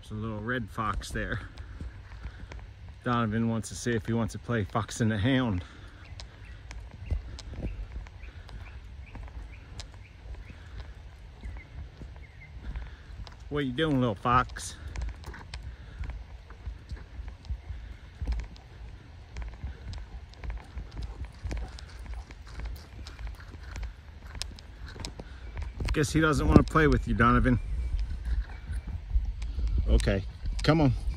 There's a little red fox there. Donovan wants to see if he wants to play Fox and the Hound. What you doing, little fox? Guess he doesn't want to play with you, Donovan. Okay, come on.